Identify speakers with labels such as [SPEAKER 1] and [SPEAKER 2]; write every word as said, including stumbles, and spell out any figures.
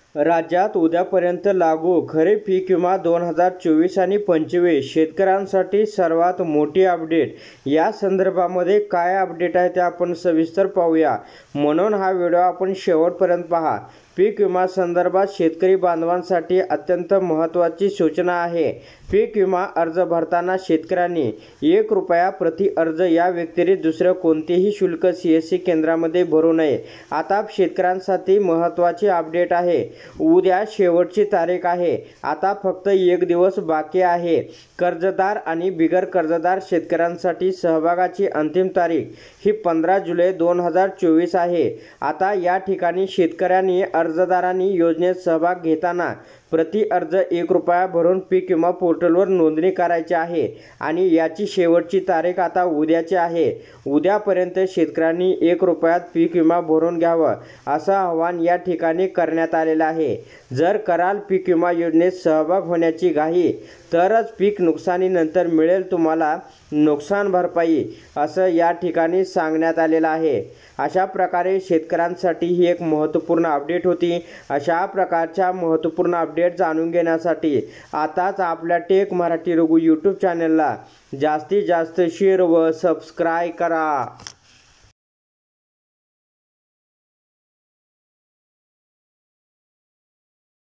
[SPEAKER 1] राज्यात उद्यापर्यंत लागू खरीप पीक विमा दोन हजार चोवीस आणि पंचवीस शेतकऱ्यांसाठी सर्वात मोठी अपडेट। या संदर्भामध्ये काय अपडेट आहे ते आपण सविस्तर पाहूया, म्हणून हा व्हिडिओ आपण शेवटपर्यंत पहा। पीक विमा संदर्भात शेतकरी बांधवांसाठी अत्यंत महत्त्वाची सूचना आहे। पीक विमा अर्ज भरताना शेतकऱ्यांनी एक रुपया प्रति अर्ज या व्यतिरिक्त दुसरे कोणतेही शुल्क सीएससी केंद्रामध्ये भरू नये। आता शेतकऱ्यांसाठी महत्त्वाची अपडेट आहे। उद्या शेवटची तारीख आहे। आता फक्त एक दिवस बाकी आहे। कर्जदार आणि बिगर कर्जदार शेतकऱ्यांसाठी सहभागाची अंतिम तारीख ही पंधरा जुलै दोन हजार चोवीस आहे। आता या ठिकाणी शेतकऱ्यांनी अर्जदारांनी योजनेत सहभाग घेताना प्रति अर्ज एक रुपया भरून पीक विमा पोर्टलवर नोंदणी करायची आहे आणि याची शेवटची तारीख आता उद्याची आहे। उद्यापर्यंत शेतकऱ्यांनी एक रुपयात पीक विमा भरून घ्यावा असं आवाहन या ठिकाणी करण्यात आलेलं आहे। जर कराल पीक विमा योजनेत सहभाग होण्याची घाई तरच पीक नुकसानीनंतर मिळेल तुम्हाला नुकसान भरपाई असं या ठिकाणी सांगण्यात आलेलं आहे। अशा प्रकारे शेतकऱ्यांसाठी ही एक महत्त्वपूर्ण अपडेट होती। अशा प्रकारच्या महत्त्वपूर्ण अपडेट जाणून घेण्यासाठी आताच आपल्या टेक मराठी रघु यूट्यूब चॅनलला जास्तीत जास्त शेअर व सबस्क्राईब करा।